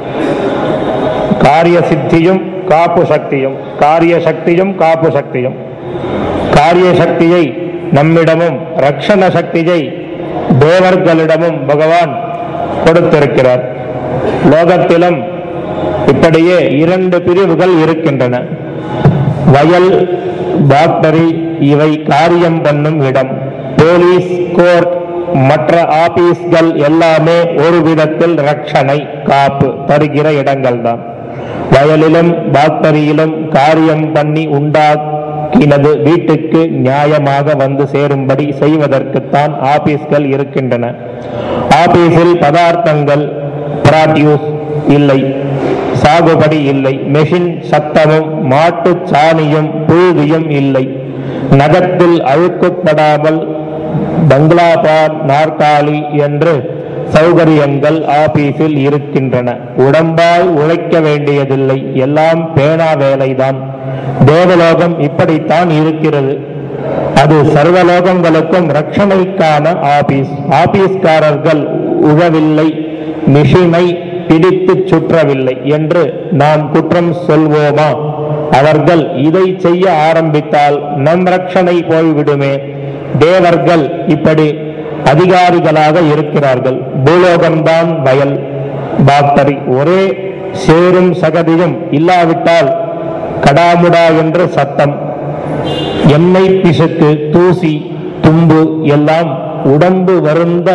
காரிய சித்தியும் காப்பு சக்தியும் காரிய சக்தியும் காப்பு சக்தியும் காரிய சக்தியை நம்மிடமும் ரக்ஷண சக்தியை தேவர்களிடமும் பகவான் கொடுத்திருக்கிறார். லோகத்திலும் இப்படியே இரண்டு பிரிவுகள் இருக்கின்றன. வயல், டாக்டரி இவை காரியம் பண்ணும் இடம். போலீஸ், கோர்ட், மற்ற ஆபீஸ்கள் எல்லாமே ஒரு விதத்தில் ரட்சணை காப்பு தருகிற இடங்கள் தான். வயலிலும் டாக்டரியிலும் காரியம் பண்ணி உண்டாக்கினது வீட்டுக்கு நியாயமாக வந்து சேரும்படி செய்வதற்குத்தான் ஆபீஸ்கள் இருக்கின்றன. ஆபீஸில் பதார்த்தங்கள் ப்ராடியூஸ் இல்லை, சாகுபடி இல்லை, மெஷின் சத்தமும் மாட்டு சாணியும் புழுதியும் இல்லை, நகத்தில் அழுக்குப்படாமல் பங்களாபார் நாற்காலி என்று சௌகரியங்கள் ஆபீஸில் இருக்கின்றன. உடம்பால் உழைக்க வேண்டியதில்லை, எல்லாம் பேனா வேலைதான். தேவலோகம் இப்படித்தான் இருக்கிறது. அது சர்வலோகங்களுக்கும் ரட்சணைக்கான ஆபீஸ். ஆபீஸ்காரர்கள் உழவில்லை, மிஷினை பிடித்து சுற்றவில்லை என்று நாம் குற்றம் சொல்வோமா? அவர்கள் இதை செய்ய ஆரம்பித்தால் நம் ரட்சணை போய்விடுமே. தேவர்கள் இப்படி அதிகாரிகளாக இருக்கிறார்கள். பூலோகம்தான் வயல், டாக்டரி. ஒரே சேரும் சகதியும் இல்லாவிட்டால் கடாமுடா என்று சத்தம். எண்ணெய் பிசுக்கு, தூசி, தும்பு எல்லாம் உடம்பு வருந்த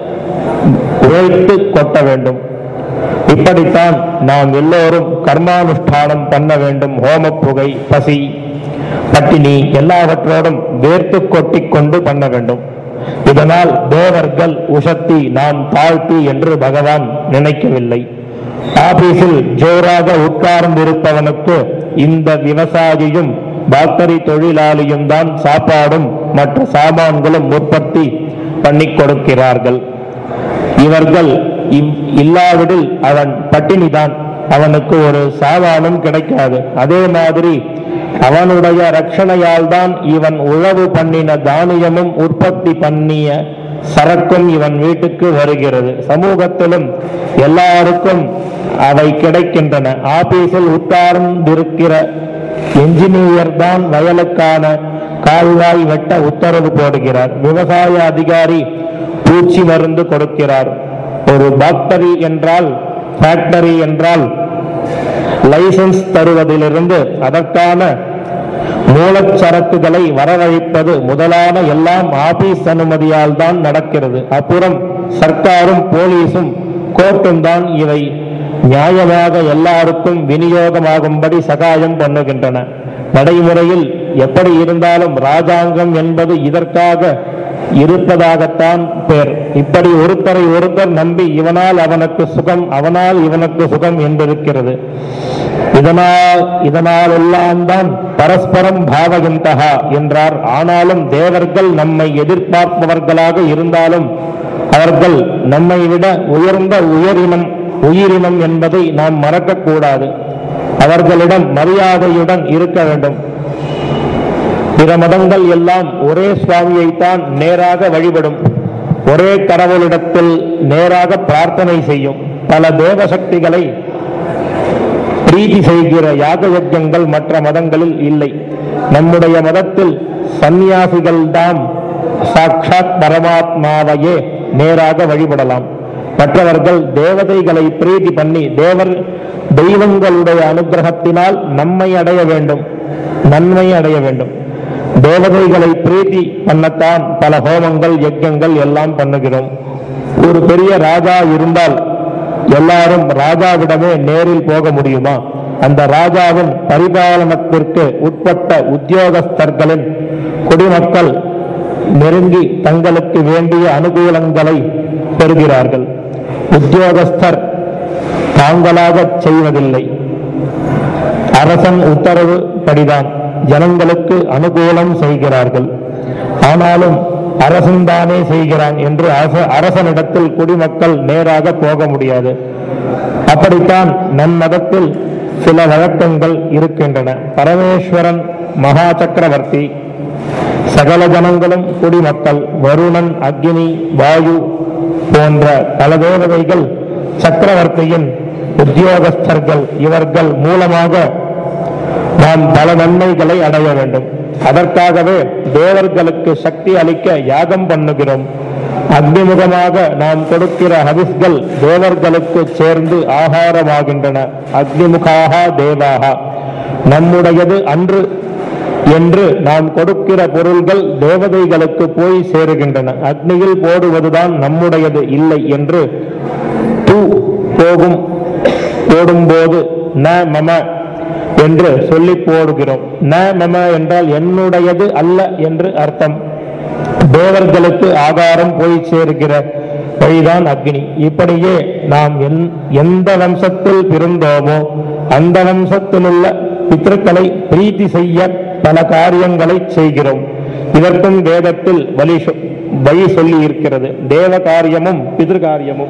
உழைத்து கொட்ட வேண்டும். இப்படித்தான் நாம் எல்லோரும் கர்மானுஷ்டானம் பண்ண வேண்டும். ஹோம புகை, பசி, பட்டினி எல்லாவற்றோடும் வேர்த்து கொட்டி கொண்டு பண்ண வேண்டும். இதனால் தேவர்கள் உசத்தி, நாம் தாழ்த்தி என்று பகவான் நினைக்கவில்லை. ஆபீஸில் ஜோராக உட்கார்ந்திருப்பவனுக்கு இந்த விவசாயியும் டாக்டரி தொழிலாளியும் தான் சாப்பாடும் மற்ற சாமான்களும் உற்பத்தி பண்ணி கொடுக்கிறார்கள். இவர்கள் இல்லாவிடில் அவன் பட்டினிதான், அவனுக்கு ஒரு சாமானும் கிடைக்காது. அதே மாதிரி அவனுடைய ரட்சணையால் தான் இவன் உழவு பண்ணின தானியமும் உற்பத்தி பண்ணிய சரக்கும் இவன் வீட்டுக்கு வருகிறது. சமூகத்திலும் எல்லாருக்கும் அவை கிடைக்கின்றன. ஆபீஸில் உட்கார்ந்திருக்கிற என்ஜினியர் தான் வயலுக்கான கால்வாய் வெட்ட உத்தரவு போடுகிறார். விவசாய அதிகாரி பூச்சி மருந்து கொடுக்கிறார். ஒரு டாக்டரி என்றால், ஃபேக்டரி என்றால் லைசன்ஸ் தருவதிலிருந்து அதற்கான மூலச்சரக்குகளை வரவழைப்பது முதலான எல்லாம் ஆபீஸ் அனுமதியால் தான் நடக்கிறது. அப்புறம் சர்க்காரும் போலீஸும் கோர்ட்டும் தான் இவை நியாயமாக எல்லாருக்கும் விநியோகமாகும்படி சகாயம் பண்ணுகின்றன. நடைமுறையில் எப்படி இருந்தாலும் ராஜாங்கம் என்பது இதற்காக இருப்பதாகத்தான் பேர். இப்படி ஒருத்தரை ஒருத்தர் நம்பி இவனால் அவனுக்கு சுகம், அவனால் இவனுக்கு சுகம் என்றிருக்கிறது. இதனால் எல்லாம் தான் பரஸ்பரம் பாவயந்தகா என்றார். ஆனாலும் தேவர்கள் நம்மை எதிர்பார்ப்பவர்களாக இருந்தாலும் அவர்கள் நம்மை விட உயர்ந்த உயிரினம் என்பதை நாம் மறக்கக்கூடாது. அவர்களிடம் மரியாதையுடன் இருக்க வேண்டும். பிற மதங்கள் எல்லாம் ஒரே சுவாமியைத்தான் நேராக வழிபடும், ஒரே கடவுளிடத்தில் நேராக பிரார்த்தனை செய்யும். பல தேவசக்திகளை பிரீதி செய்கிற யாக யஜ்ஞங்கள் மற்ற மதங்களில் இல்லை. நம்முடைய மதத்தில் சந்நியாசிகள் தான் சாட்சாத் பரமாத்மாவையே நேராக வழிபடலாம். மற்றவர்கள் தேவதைகளை பிரீதி பண்ணி தெய்வங்களுடைய அனுகிரகத்தினால் நன்மை அடைய வேண்டும். தேவதைகளை பிரீதி பண்ணத்தான் பல ஹோமங்கள் யஜ்ஞங்கள் எல்லாம் பண்ணுகிறோம். ஒரு பெரிய ராஜா இருந்தால் எல்லாரும் ராஜாவிடமே நேரில் போக முடியுமா? அந்த ராஜாவின் பரிபாலனத்திற்கு உட்பட்ட உத்தியோகஸ்தர்களின் குடிமக்கள் நெருங்கி தங்களுக்கு வேண்டிய அனுகூலங்களை பெறுகிறார்கள். உத்தியோகஸ்தர் தாங்களாக செய்வதில்லை. அரசன் உத்தரவு படிதான் ஜனங்களுக்கு அனுகூலம் செய்கிறார்கள். ஆனாலும் அரசன் தானே செய்கிறான் என்று அரசனிடத்தில் குடிமக்கள் நேராக போக முடியாது. அப்படித்தான் நம் மதத்தில் சில வழக்கங்கள் இருக்கின்றன. பரமேஸ்வரன் மகா சக்கரவர்த்தி, சகல ஜனங்களும் குடிமக்கள், வருணன், அக்னி, வாயு போன்ற பல தேவதைகள் சக்கரவர்த்தியின் உத்தியோகஸ்தர்கள். இவர்கள் மூலமாக நாம் பல நன்மைகளை அடைய வேண்டும். அதற்காகவே தேவர்களுக்கு சக்தி அளிக்க யாகம் பண்ணுகிறோம். அக்னிமுகமாக நாம் கொடுக்கிற ஹவிஸ்கள் தேவர்களுக்கு சேர்ந்து ஆகாரமாகின்றன. அக்னிமுகாக தேவாக, நம்முடையது அன்று என்று நாம் கொடுக்கிற பொருள்கள் தேவதைகளுக்கு போய் சேருகின்றன. அக்னியில் போடுவதுதான் நம்முடையது இல்லை என்று போடும்போது ந மம என்று சொல்லி போடுகிறோம். ந மம என்றால் என்னுடையது அல்ல என்று அர்த்தம். தேவர்களுக்கு ஆகாரம் போய் சேர்கிற வழிதான் அக்னி. இப்படியே நாம் எந்த வம்சத்தில் பிறந்தோமோ அந்த வம்சத்திலுள்ள பித்ருக்களை பிரீத்தி செய்ய பல காரியங்களை செய்கிறோம். இதற்கும் வேதத்தில் வழி சொல்லி இருக்கிறது. தேவ காரியமும் பித்ருகாரியமும்.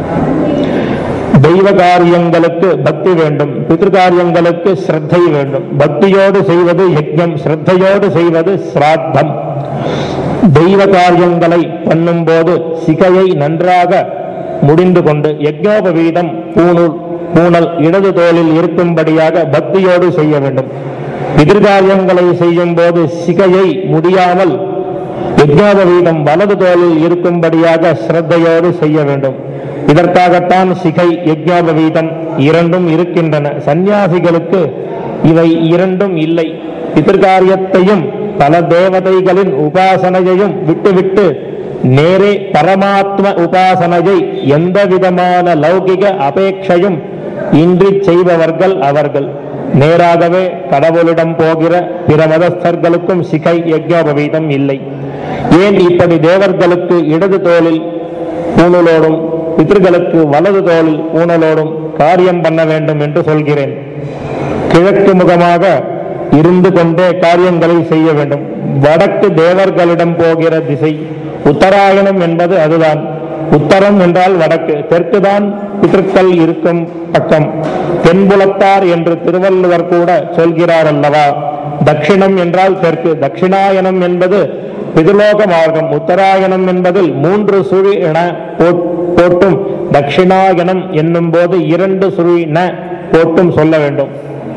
தெய்வ காரியங்களுக்கு பக்தி வேண்டும், பித்ருகாரியங்களுக்கு ஸ்ரத்தை வேண்டும். பக்தியோடு செய்வது யஜ்ஞம், ஸ்ரத்தையோடு செய்வது சிராத்தம். தெய்வ காரியங்களை பண்ணும் போது சிகையை நன்றாக முடிந்து கொண்டு யஜ்ஞோபவீதம் பூணல் இடது தோளில் இருக்கும்படியாக பக்தியோடு செய்ய வேண்டும். பித்ருகாரியங்களை செய்யும் போது சிகையை முடியாமல் யஜ்ஞோபவீதம் வலது தோளில் இருக்கும்படியாக ஸ்ரத்தையோடு செய்ய வேண்டும். இதற்காகத்தான் சிகை யஜ்ஞோபவீதம் இரண்டும் இருக்கின்றன. சந்நியாசிகளுக்கு இவை இரண்டும் இல்லை. பித்ருகாரியத்தையும் பல தேவதைகளின் உபாசனையையும் விட்டுவிட்டு நேரே பரமாத்ம உபாசனையை எந்த விதமான லௌகிக அபேட்சையும் இன்றி செய்பவர்கள் அவர்கள். நேராகவே கடவுளிடம் போகிற பிற மதஸ்தர்களுக்கும் சிகை யஜ்ஞோபவீதம் இல்லை. ஏன் இப்படி தேவர்களுக்கு இடது தோளில் பூணலோடும் பித்ருக்களுக்கு வலது தோளில் பூணலோடும் காரியம் பண்ண வேண்டும் என்று சொல்கிறேன்? கிழக்கு முகமாக இருந்து கொண்டே காரியங்களை செய்ய வேண்டும். வடக்கு தேவர்களிடம் போகிற திசை உத்தராயணம் என்பது அதுதான். உத்தரம் என்றால் வடக்கு, தெற்குதான் பித்ருக்கள் இருக்கும் பக்கம். தென்புலத்தார் என்று திருவள்ளுவர் கூட சொல்கிறார் அல்லவா? தட்சிணம் என்றால் தெற்கு. தட்சிணாயனம் என்பது பிதுலோக மார்க்கம். உத்தராயணம் என்பதில் 3 சுழி என போட்டும் தட்சிணாயனம் என்னும் போது 2 சுழி ந போட்டும் சொல்ல வேண்டும்.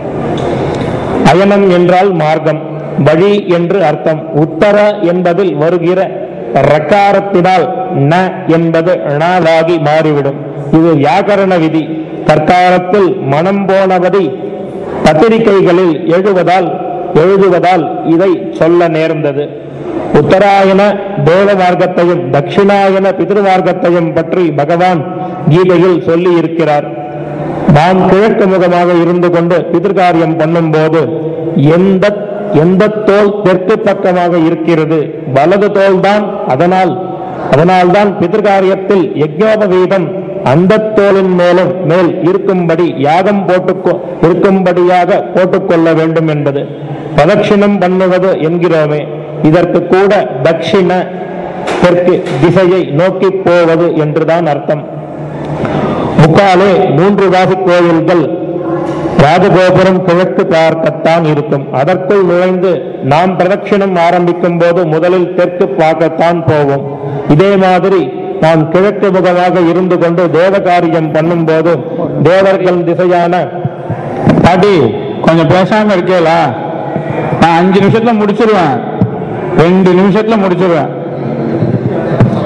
அயனம் என்றால் மார்க்கம், வழி என்று அர்த்தம். உத்தர என்பதில் வருகிற ரக்காரத்தினால் ந என்பது ணாவாகி மாறிவிடும். இது வியாக்கரண விதி. தற்காலத்தில் மனம் போனபடி பத்திரிகைகளில் எழுதுவதால் இதை சொல்ல நேர்ந்தது. உத்தராயண தேவ மார்க்கத்தையும் தட்சிணாயன பித்ருமார்க்கத்தையும் பற்றி பகவான் கீதையில் சொல்லி இருக்கிறார். நாம் கிழக்கு முகமாக இருந்து கொண்டு பித்ருகாரியம் பண்ணும் போது எந்த தோல் தெற்கு பக்கமாக இருக்கிறது? வலது தோல் தான். அதனால்தான் பித்ருகாரியத்தில் யஜ்ஞோபவீதம் அந்த தோலின் மேல் இருக்கும்படி யாகம் இருக்கும்படியாக போட்டுக்கொள்ள வேண்டும் என்பது. பிரதட்சிணம் பண்ணுவது என்கிறோமே, இதற்கு கூட தட்சிண தெற்கு திசையை நோக்கி போவது என்றுதான் அர்த்தம். முக்காலே 3 வாசி கோயில்கள் ராஜகோபுரம் கிழக்கு பார்க்கத்தான் இருக்கும். அதற்குள் நுழைந்து நாம் பிரதட்சிணம் ஆரம்பிக்கும் போது முதலில் தெற்கு பார்க்கத்தான் போவோம். இதே மாதிரி நாம் கிழக்கு முகமாக இருந்து கொண்டு தேவ காரியம் பண்ணும் போது தேவர்கள் திசையான பாட்டி கொஞ்சம் பேசாம இருக்கேலா? நான் 5 நிமிஷத்துல முடிச்சிருவேன், 2 நிமிஷத்துல முடிச்சிருவேன்.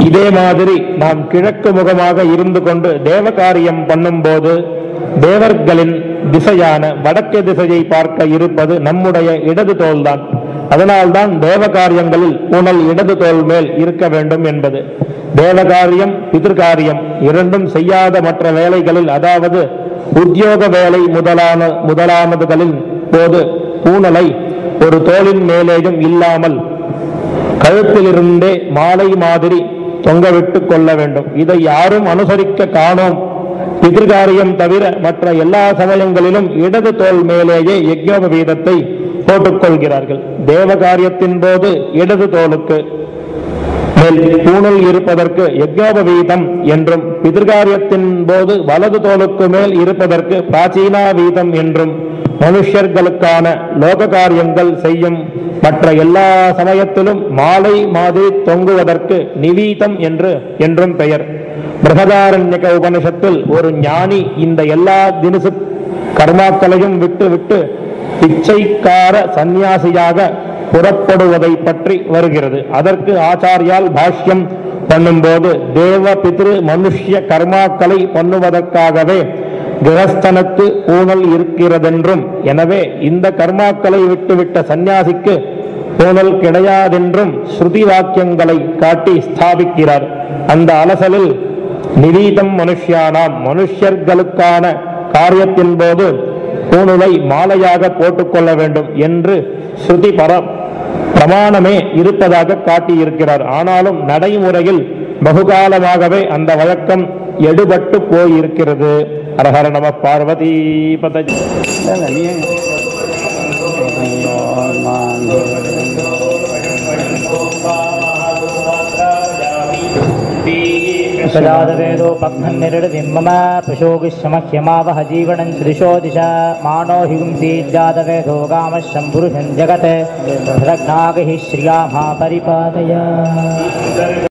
இதே மாதிரி நாம் கிழக்கு முகமாக இருந்து கொண்டு தேவகாரியம் பண்ணும்போது தேவர்களின் திசையான வடக்கு திசையை பார்க்க இருப்பது நம்முடைய இடது தோள்தான். அதனால்தான் தேவகாரியங்களில் பூணல் இடது தோள் மேல் இருக்க வேண்டும் என்பது. தேவகாரியம் பிதிர்காரியம் இரண்டும் செய்யாத மற்ற வேலைகளில், அதாவது உத்தியோக வேலை முதலானதுகளின் போது பூணலை ஒரு தோளின் மேலேயும் இல்லாமல் கழுத்திலிருந்தே மாலை மாதிரி தொங்கவிட்டு கொள்ள வேண்டும். இதை யாரும் அனுசரிக்க காணோம். பிதிர்காரியம் தவிர மற்ற எல்லா சமயங்களிலும் இடது தோள் மேலேயே யஜ்ஞோபவீதத்தை போட்டுக்கொள்கிறார்கள். தேவகாரியத்தின் போது இடது தோளுக்கு மேல் பூணல் இருப்பதற்கு யஜ்ஞோபவீதம் என்றும், பிதிர்காரியத்தின் போது வலது தோளுக்கு மேல் இருப்பதற்கு பிராச்சீனாவீதம் என்றும், மனுஷர்களுக்கான லோக காரியங்கள் செய்யும் மற்ற எல்லா சமயத்திலும் மாலை மாதிரி தொங்குவதற்கு நிவீதம் என்றும் பெயர். பிரகதாரண்யக உபனிஷத்தில் ஒரு ஞானி இந்த எல்லா தினசு கர்மாக்களையும் விட்டு பிச்சைக்கார சந்நியாசியாக புறப்படுவதை பற்றி வருகிறது. அதற்கு ஆச்சாரியால் பாஷ்யம் பண்ணும்போது தேவ பித்ரு மனுஷ்ய கர்மாக்களை பண்ணுவதற்காகவே கிரகஸ்தனுக்கு பூணல் இருக்கிறதென்றும், எனவே இந்த கர்மாக்களை விட்டுவிட்ட சந்நியாசிக்கு பூணல் கிடையாதென்றும் ஸ்ருதி வாக்கியங்களை காட்டி ஸ்தாபிக்கிறார். அந்த அலசலில் நிவீதம் மனுஷ்யானாம், மனுஷர்களுக்கான காரியத்தின் போது பூணலை மாலையாக போட்டுக்கொள்ள வேண்டும் என்று ஸ்ருதி பிரமாணமே இருப்பதாக காட்டியிருக்கிறார். ஆனாலும் நடைமுறையில் பகுகாலமாகவே அந்த வழக்கம் எடுபட்டு போயிருக்கிறது. ஹரஹர நம பார்வதி பதஜி. सजातवेदोपघ्नन्निर्दिं मम पशोगिश्रमह्यमावह जीवनं श्रीशो दिशा मानो हिंसीज्जातवेदो गामशं पुरुषं जगत् रत्नागिः श्रियामा परिपादय।